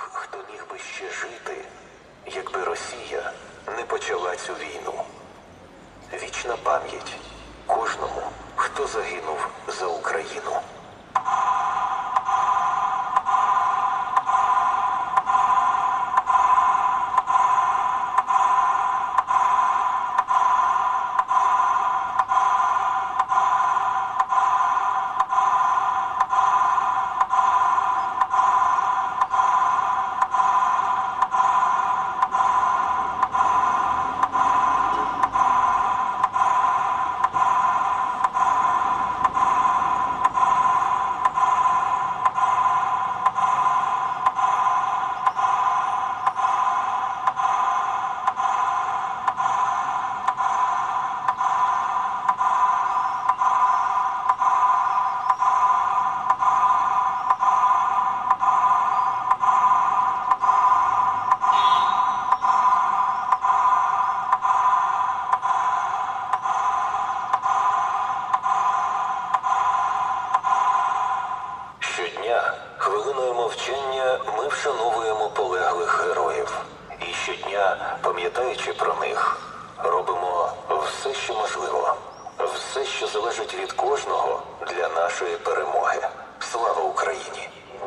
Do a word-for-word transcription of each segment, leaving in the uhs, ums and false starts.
хто міг би ще жити, якби Росія не почала цю війну. Вічна пам'ять кожному, хто загинув за Україну. Щодня хвилиною мовчання ми вшановуємо полеглих героїв. І щодня, пам'ятаючи про них, робимо все, що можливо, все, що залежить від кожного для нашої перемоги. Слава Україні!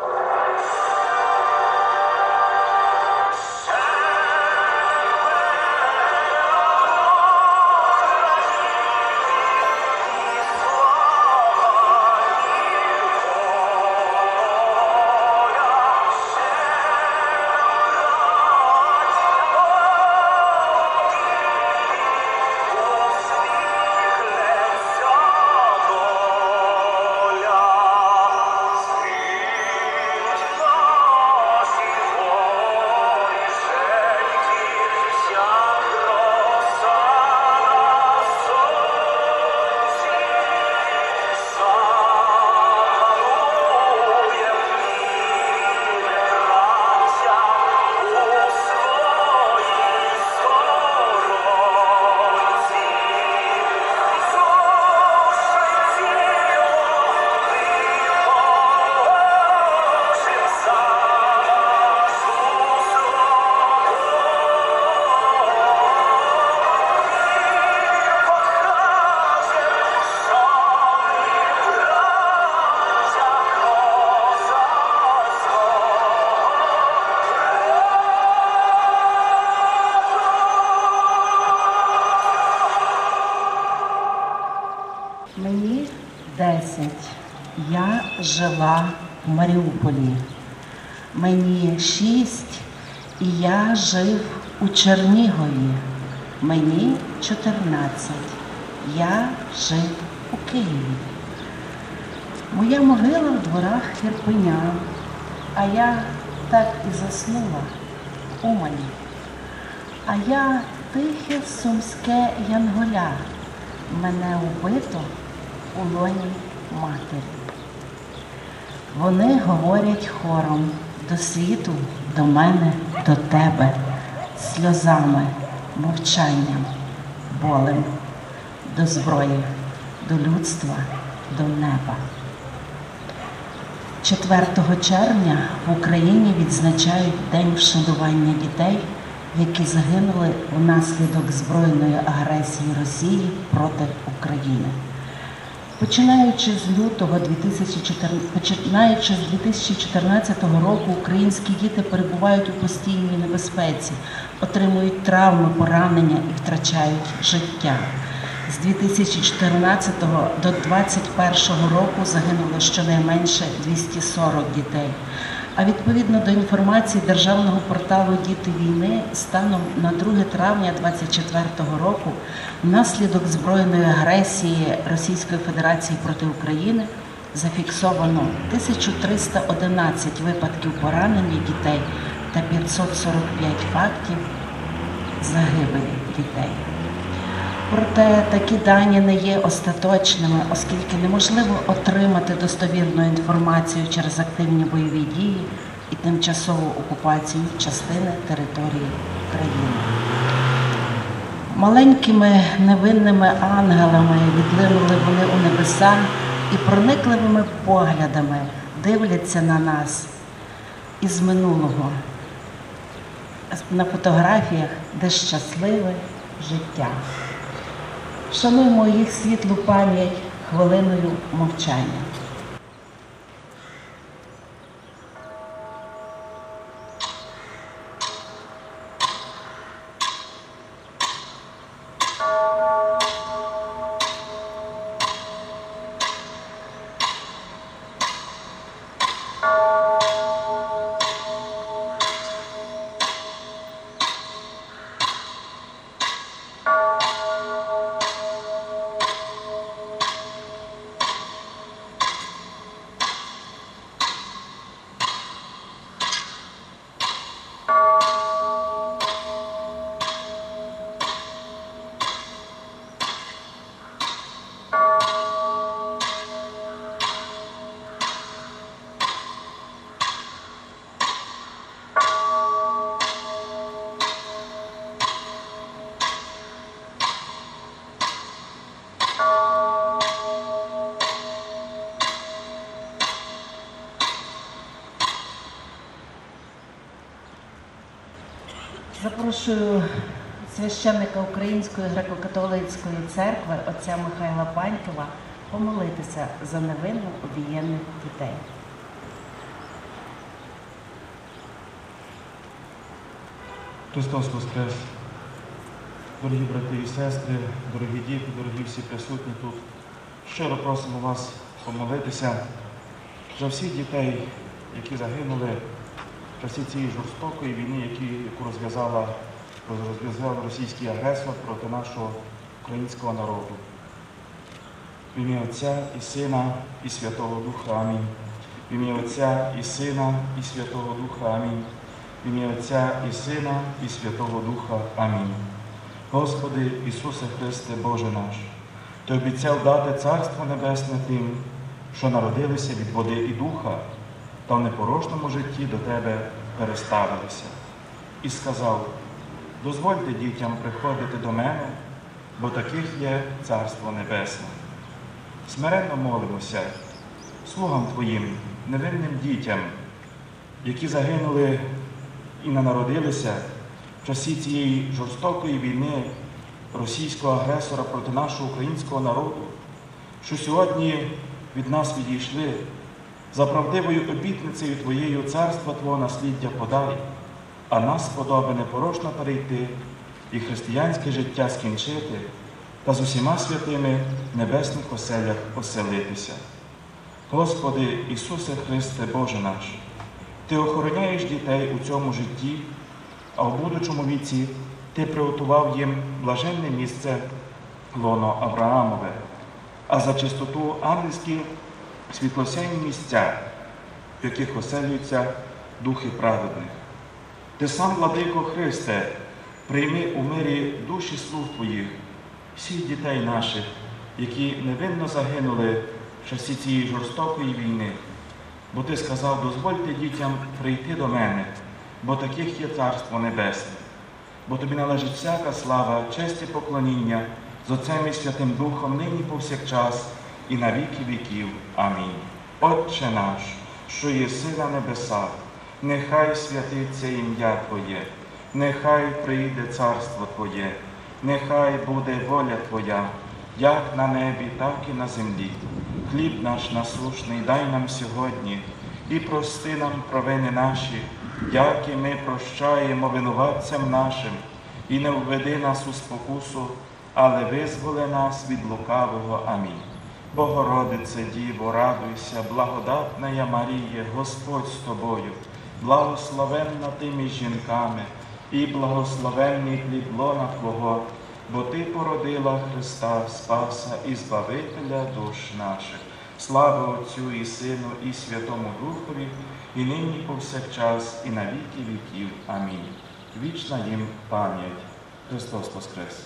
Мені десять. Я жила в Маріуполі. Мені шість, і я жив у Чернігові. Мені чотирнадцять. Я жив у Києві. Моя могила в дворах Ірпеня, а я так і заснула в Умані. А я тихе сумське янголя, мене вбито у лоні матері. Вони говорять хором до світу, до мене, до тебе, сльозами, мовчанням, болем, до зброї, до людства, до неба. четвертого червня в Україні відзначають День вшанування дітей, які загинули внаслідок збройної агресії Росії проти України. Починаючи з лютого дві тисячі чотирнадцятого року українські діти перебувають у постійній небезпеці, отримують травми, поранення і втрачають життя. З дві тисячі чотирнадцятого до двадцять першого року загинуло щонайменше двісті сорок дітей. А відповідно до інформації Державного порталу «Діти війни» станом на друге травня двадцять четвертого року внаслідок збройної агресії Російської Федерації проти України зафіксовано тисячу триста одинадцять випадків поранення дітей та п'ятсот сорок п'ять фактів загибелі дітей. Проте такі дані не є остаточними, оскільки неможливо отримати достовірну інформацію через активні бойові дії і тимчасову окупацію частини території країни. Маленькими невинними ангелами відлинули вони у небеса і проникливими поглядами дивляться на нас із минулого, на фотографіях, де щасливе життя. Вшануємо їх світлу пам'ять хвилиною мовчання. Запрошую священника Української греко-католицької церкви отця Михайла Панькова помолитися за невинно обієнних дітей. Христос Воскрес! Дорогі брати і сестри, дорогі діти, дорогі всі присутні тут, щиро просимо вас помолитися за всіх дітей, які загинули в часі цієї жорстокої війни, які, яку розв'язала, розв'язав російський агресор проти нашого українського народу. В ім'я Отця і Сина, і Святого Духа. Амінь. В ім'я Отця і Сина, і Святого Духа. Амінь. В ім'я Отця і Сина, і Святого Духа. Амінь. Господи Ісусе Христе, Боже наш, Ти обіцяв дати Царство Небесне тим, що народилися від води і духа, та в непорочному житті до Тебе переставилися. І сказав: дозвольте дітям приходити до мене, бо таких є Царство Небесне. Смиренно молимося слугам Твоїм, невинним дітям, які загинули і не народилися в часі цієї жорстокої війни російського агресора проти нашого українського народу, що сьогодні від нас відійшли, за правдивою обітницею Твоєю царства Твого насліддя подай, а нас сподоби непорочно перейти і християнське життя скінчити та з усіма святими в небесних оселях оселитися. Господи Ісусе Христе, Боже наш, Ти охороняєш дітей у цьому житті, а в будучому віці Ти приготував їм блаженне місце лоно Авраамове, а за чистоту ангельські світлосяйні місця, в яких оселюються духи праведних. Ти сам, Владико Христе, прийми у мирі душі слуг Твоїх, всіх дітей наших, які невинно загинули в часі цієї жорстокої війни. Бо Ти сказав: дозвольте дітям прийти до мене, бо таких є Царство Небесне. Бо Тобі належить всяка слава, честь і поклоніння з Отцем і Святим Духом, нині повсякчас і на віки віків. Амінь. Отче наш, що єси на небесах, нехай святиться ім'я Твоє, нехай прийде царство Твоє, нехай буде воля Твоя, як на небі, так і на землі. Хліб наш насущний дай нам сьогодні, і прости нам провини наші, як і ми прощаємо винуватцям нашим, і не введи нас у спокусу, але визволи нас від лукавого. Амінь. Богородице Діво, радуйся, благодатна Маріє, Господь з тобою, благословенна ти між жінками, і благословенний плід лона Твого, бо Ти породила Христа, Спаса і Збавителя душ наших. Слава Отцю і Сину, і Святому Духові, і нині повсякчас, і на віки віків. Амінь. Вічна їм пам'ять. Христос Воскрес!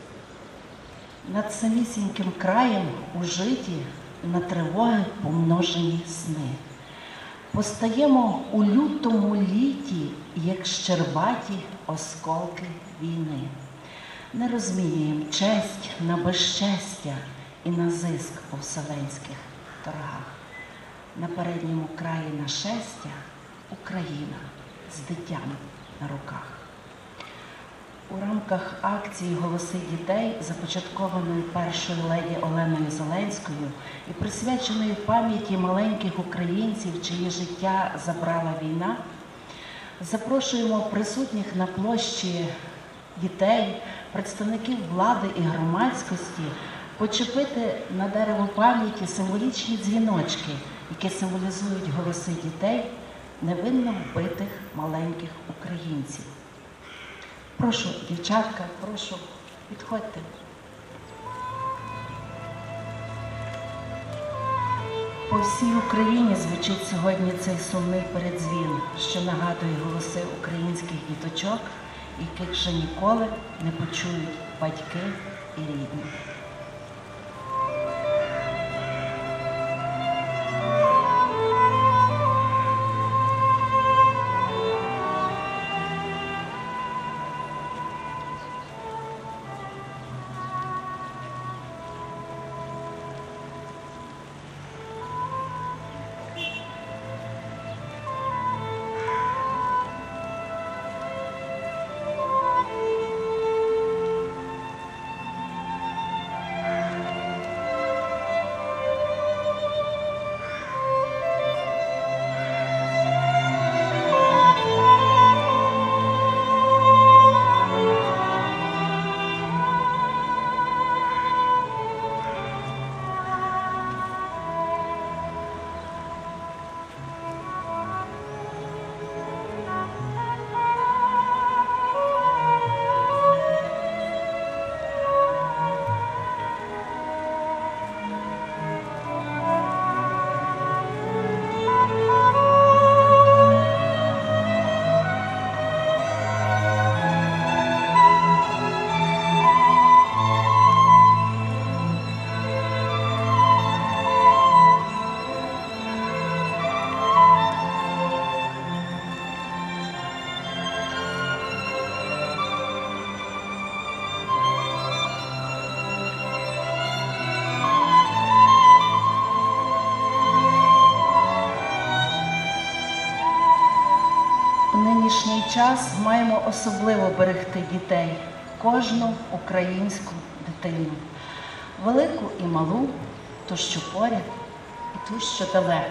Над самісіньким краєм у житті на тривоги помножені сни. Постаємо у лютому літі, як щербаті осколки війни. Не розмінюємо честь на безчестя і на зиск по вселенських торгах. На передньому краї нашестя Україна з дитям на руках. У рамках акції «Голоси дітей», започаткованої першою леді Оленою Зеленською і присвяченої пам'яті маленьких українців, чиї життя забрала війна, запрошуємо присутніх на площі дітей, представників влади і громадськості почепити на дерево пам'яті символічні дзвіночки, які символізують голоси дітей, невинно вбитих маленьких українців. Прошу, дівчатка, прошу, підходьте. По всій Україні звучить сьогодні цей сумний передзвін, що нагадує голоси українських діточок, яких вже ніколи не почують батьки і рідні. У нинішній час маємо особливо берегти дітей, кожну українську дитину, велику і малу, ту, що поряд, і ту, що далеко.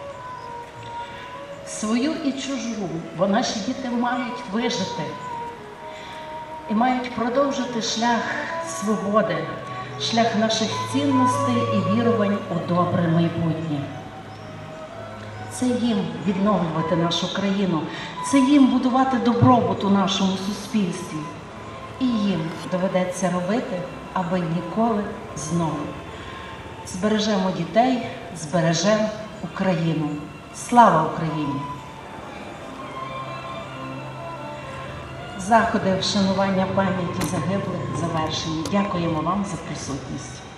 Свою і чужу, бо наші діти мають вижити і мають продовжити шлях свободи, шлях наших цінностей і вірувань у добре майбутнє. Це їм відновлювати нашу країну, це їм будувати добробут у нашому суспільстві. І їм доведеться робити, аби ніколи знову. Збережемо дітей, збережемо Україну. Слава Україні! Заходи вшанування пам'яті загиблих завершені. Дякуємо вам за присутність.